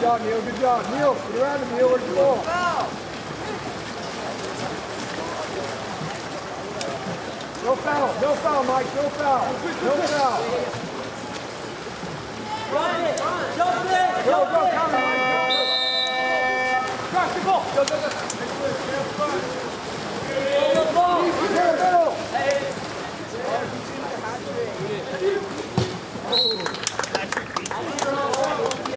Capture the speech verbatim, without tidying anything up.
job, Neil. Good job. Neil, get around him, Neil. Where's the ball? No foul. No foul, Mike. No foul. No foul. Run it. Jump it. Go, go, counter, Mike. Cross the ball. Go, go, go.